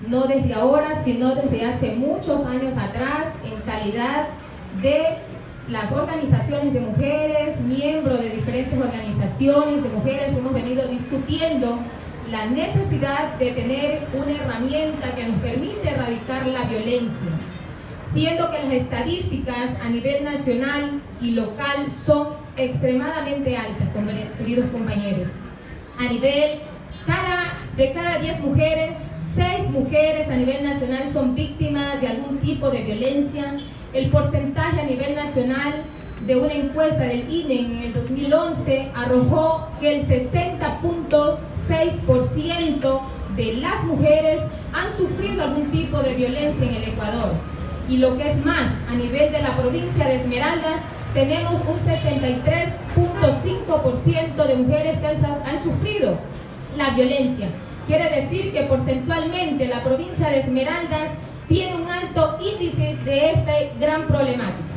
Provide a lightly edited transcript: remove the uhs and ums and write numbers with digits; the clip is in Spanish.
no desde ahora, sino desde hace muchos años atrás, en calidad de las organizaciones de mujeres, miembros de diferentes organizaciones de mujeres, hemos venido discutiendo la necesidad de tener una herramienta que nos permite erradicar la violencia, siendo que las estadísticas a nivel nacional y local son extremadamente altas, queridos compañeros. A nivel, de cada 10 mujeres, 6 mujeres a nivel nacional son víctimas de algún tipo de violencia. El porcentaje a nivel nacional de una encuesta del INE en el 2011 arrojó que el 60.6% de las mujeres han sufrido algún tipo de violencia en el Ecuador. Y lo que es más, a nivel de la provincia de Esmeraldas, tenemos un 63.5% de mujeres que han sufrido la violencia. Quiere decir que porcentualmente la provincia de Esmeraldas tiene un alto índice de esta gran problemática.